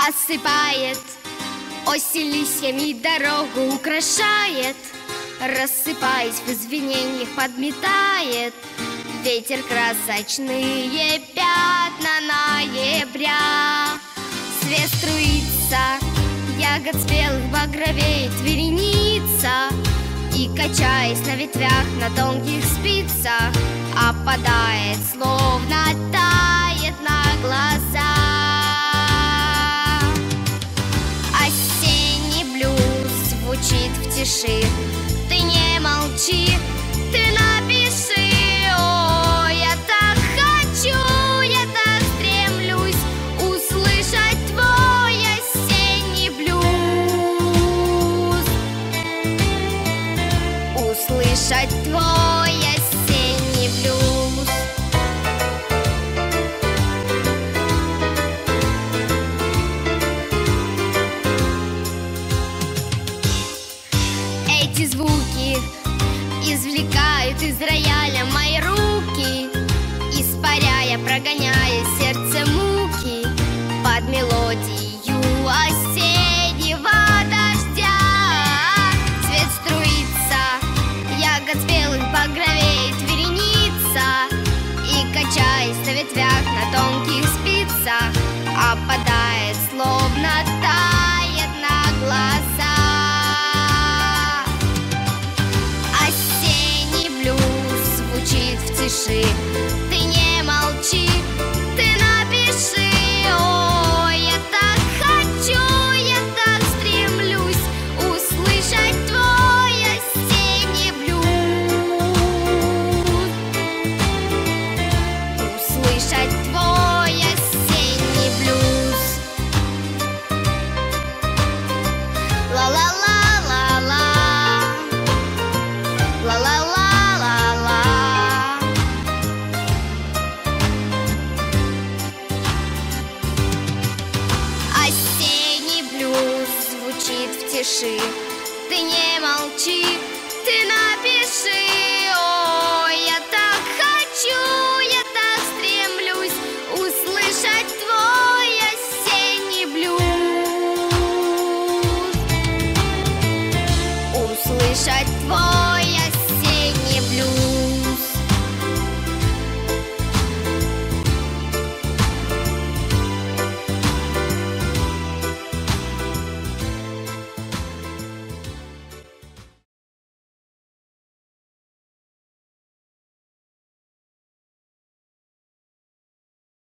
осыпает, осень листьями дорогу украшает, рассыпаясь в извинениях, подметает ветер красочные пятна ноября. Свет струится, ягод спелых багровеет вереница, и, качаясь на ветвях, на тонких спицах, опадает, словно тает на глаза. Осенний блюз звучит в тиши. Ты не молчи, ты напиши. О, я так хочу, я так стремлюсь услышать твой осенний блюз, услышать твой осенний блюз. Эти звуки извлекают из рояля мои руки, испаряя, прогоняя сердце муки под мелодию осеннего дождя. Свет струится, ягод спелых багровеет вереница, и, качаясь на ветвях, на тонких спицах, опадает, словно тает на глаза. Осенний блюз звучит в тиши.